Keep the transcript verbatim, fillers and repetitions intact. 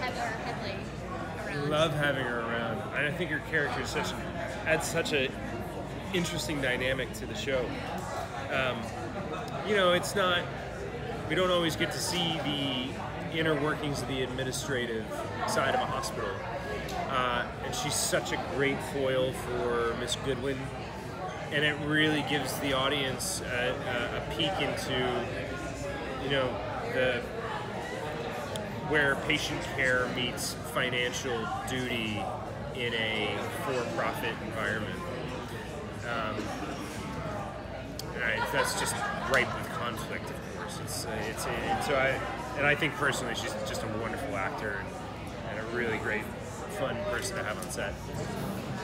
having her Headley around. Love having her around. And I think her character is such adds such a interesting dynamic to the show. Um, you know, it's not. We don't always get to see the inner workings of the administrative side of a hospital. Uh, and she's such a great foil for Miss Goodwin, and it really gives the audience a, a, a peek into, you know, the where patient care meets financial duty in a for-profit environment. Um, and I, that's just ripe with conflict, of course. It's, uh, it's, and so I, and I think personally, she's just a wonderful actor and, and a really great, fun person to have on set.